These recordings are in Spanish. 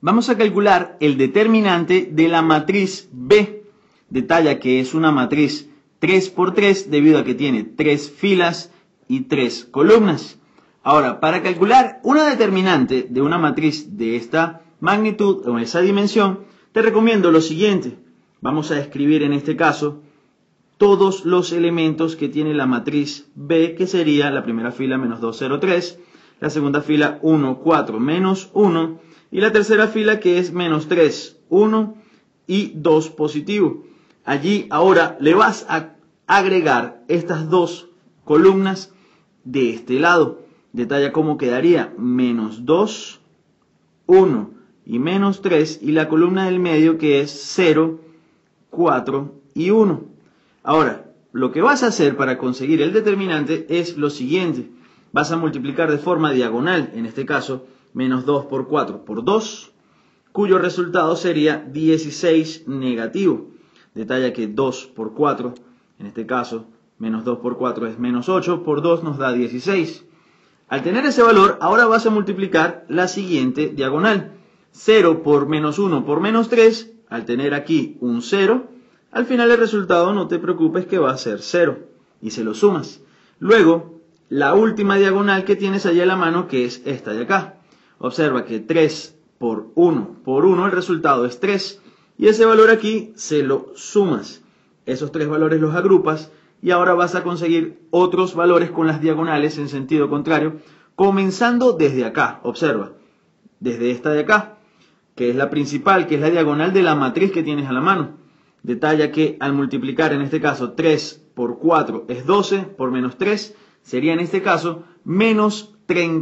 Vamos a calcular el determinante de la matriz B. Detalla que es una matriz 3 por 3 debido a que tiene 3 filas y 3 columnas. Ahora, para calcular una determinante de una matriz de esta magnitud o esa dimensión, te recomiendo lo siguiente. Vamos a escribir en este caso todos los elementos que tiene la matriz B, que sería la primera fila menos 2, 0, 3, la segunda fila 1, 4, menos 1, y la tercera fila que es menos 3, 1 y 2 positivo. Allí ahora le vas a agregar estas dos columnas de este lado. Detalla cómo quedaría menos 2, 1 y menos 3, y la columna del medio que es 0, 4 y 1. Ahora, lo que vas a hacer para conseguir el determinante es lo siguiente. Vas a multiplicar de forma diagonal, en este caso, menos 2 por 4 por 2, cuyo resultado sería 16 negativo. Detalla que 2 por 4, en este caso, menos 2 por 4 es menos 8, por 2 nos da 16. Al tener ese valor, ahora vas a multiplicar la siguiente diagonal. 0 por menos 1 por menos 3, al tener aquí un 0, al final el resultado no te preocupes que va a ser 0, y se lo sumas. Luego, la última diagonal que tienes allí a la mano, que es esta de acá. Observa que 3 por 1, el resultado es 3, y ese valor aquí se lo sumas. Esos tres valores los agrupas, y ahora vas a conseguir otros valores con las diagonales en sentido contrario, comenzando desde acá. Observa, desde esta de acá, que es la principal, que es la diagonal de la matriz que tienes a la mano. Detalla que al multiplicar en este caso 3 por 4 es 12, por menos 3 sería en este caso menos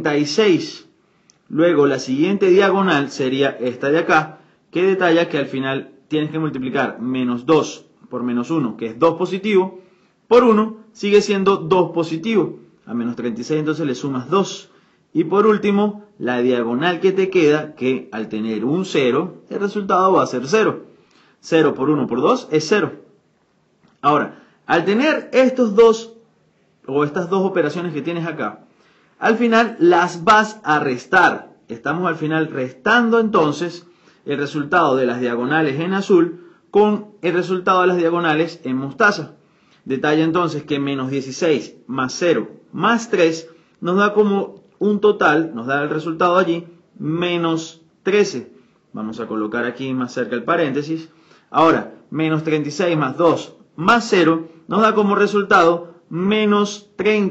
36. Luego la siguiente diagonal sería esta de acá, que detalla que al final tienes que multiplicar menos 2 por menos 1, que es 2 positivo, por 1 sigue siendo 2 positivo. A menos 36 entonces le sumas 2. Y por último, la diagonal que te queda, que al tener un 0, el resultado va a ser 0. 0 por 1 por 2 es 0. Ahora, al tener estos dos, o estas dos operaciones que tienes acá, al final las vas a restar. Estamos al final restando entonces el resultado de las diagonales en azul con el resultado de las diagonales en mostaza. Detalla entonces que menos 16 más 0 más 3 nos da como un total, nos da el resultado allí, menos 13. Vamos a colocar aquí más cerca el paréntesis. Ahora, menos 36 más 2 más 0 nos da como resultado menos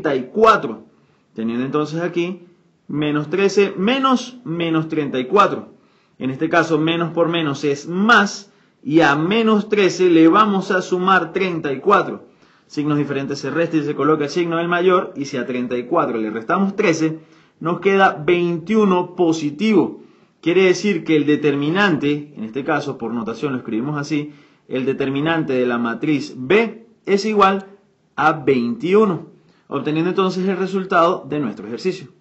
34. Teniendo entonces aquí menos 13 menos menos 34. En este caso, menos por menos es más, y a menos 13 le vamos a sumar 34. Signos diferentes se resta y se coloca el signo del mayor, y si a 34 le restamos 13, nos queda 21 positivo. Quiere decir que el determinante, en este caso por notación lo escribimos así, el determinante de la matriz B es igual a 21, obteniendo entonces el resultado de nuestro ejercicio.